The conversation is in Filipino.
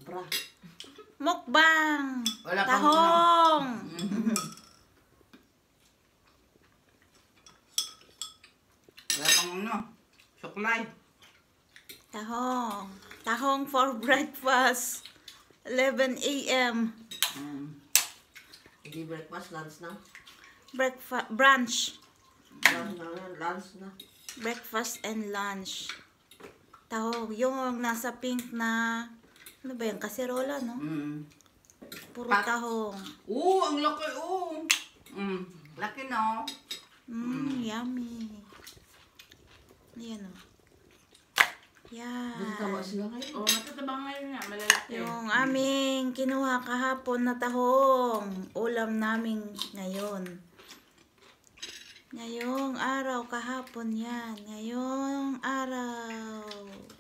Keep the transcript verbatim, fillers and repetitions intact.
Sobra. Mukbang! Wala pang Tahong! Wala pang ano. Suklay. Tahong. Tahong for breakfast. eleven a m Mm. Hindi breakfast, lunch na. Breakfast, brunch. Lunch na, lunch na. Breakfast and lunch. Tahong. Yung nasa pink na, ano ba yan? Kaserola, no? Mm. Puro Pat- tahong. Oo, ang laki. Oo. Mm. Laki, no? Mmm, yummy. Ayan, o. Buti tawa Yan. sila ngayon. Oh, matatabang ngayon nga, malalaki. Yung aming kinuha kahapon na tahong. Ulam namin ngayon. Ngayong araw, kahapon yan. Ngayong araw.